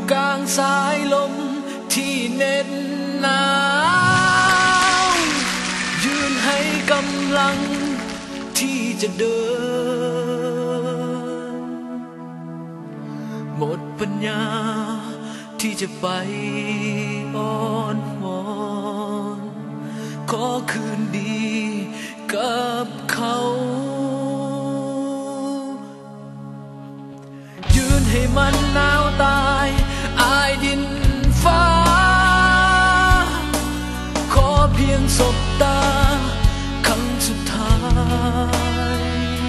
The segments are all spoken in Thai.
กลางสายลมที่เหน็บหนาวยืนให้กำลังที่จะเดินหมดปัญญาที่จะไปอ้อนวอนขอคืนดีกับเขายืนให้มันหนาวตายอายดินฟ้าขอเพียงสบตาครั้งสุดท้าย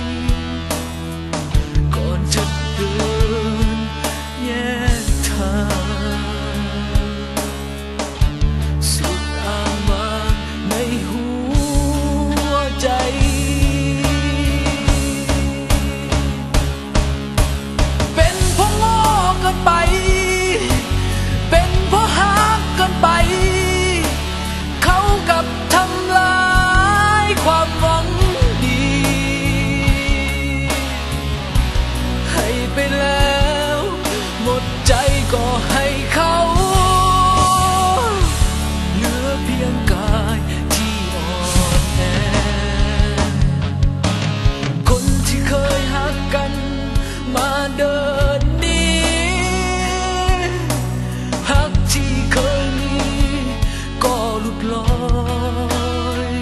ก่อนจะเดินแยกทางสุดอ้างว้างในหัวใจเป็นเพราะโง่เกินไปเป็นเพราะหักเกินไปเขากับทำลายความหวังดีให้ไปแล้วหมดใจก็ให้เขาเหลือเพียงกายที่อ่อนแอคนที่เคยหักกันมาเดินหนีหักที่เคยมีก็หลุดลอย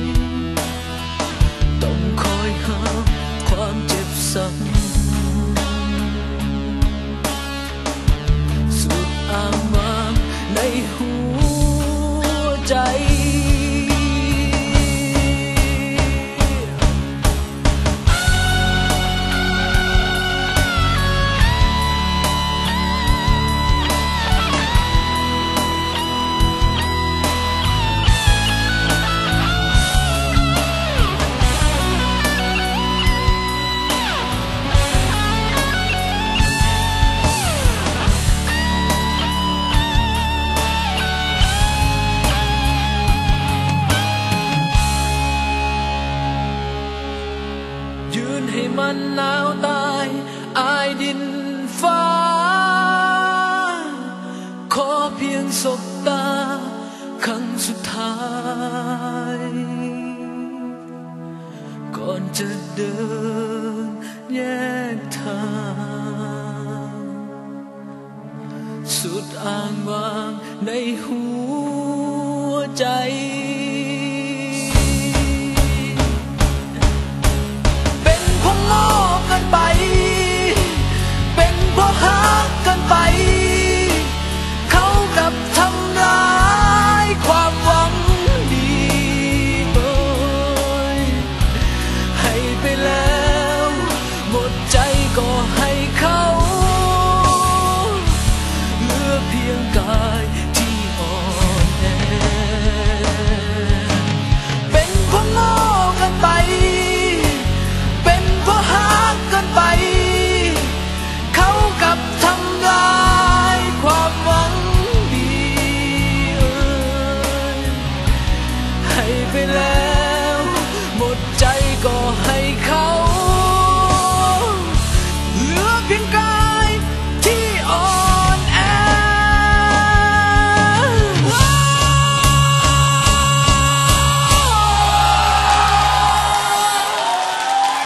ต้องคอยห้ามความเจ็บซ้ำสุดอ้างว้างในหัวใจยืนให้มันหนาวตายอายดินฟ้าขอเพียงสบตาครั้งสุดท้ายก่อนจะเดินแยกทางสุดอ้างว้างในหัวใจ